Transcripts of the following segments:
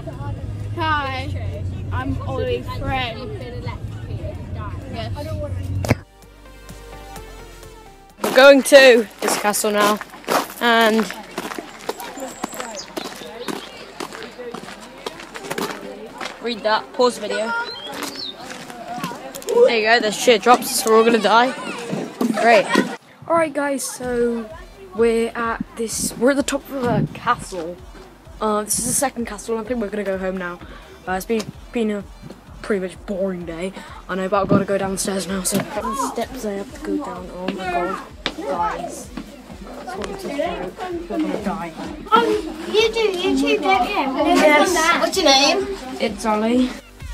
Hi, I'm Ollie's friend. Yes. We're going to this castle now, and read that. Pause the video. There you go. The shit drops, so we're all gonna die. Great. All right, guys. So we're at the top of a castle. This is the second castle. I think we're gonna go home now. It's been a pretty much boring day. I know, but I've got to go downstairs now. So the steps I have to go down. Oh my god, guys! We're gonna die. You do YouTube, don't you? Yes. What's your name? It's Ollie.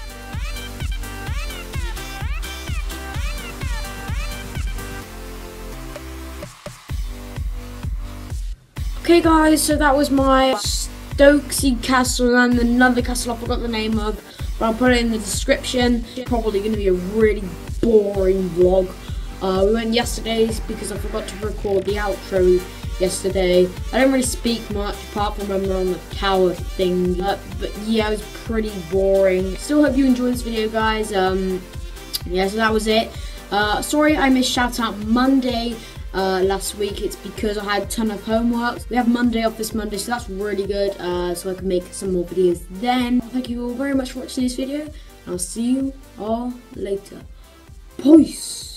Okay guys, so that was my Stokesay Castle and another castle I forgot the name of, but I'll put it in the description. It's probably going to be a really boring vlog. We went yesterday's because I forgot to record the outro yesterday. I didn't really speak much apart from when we were on the tower thing, but yeah, it was pretty boring. Still hope you enjoyed this video, guys. Yeah, so that was it. Sorry I missed shout out Monday last week. It's because I had a ton of homework. We have Monday off this Monday, so that's really good, so I can make some more videos then. Thank you all very much for watching this video, and I'll see you all later. Peace.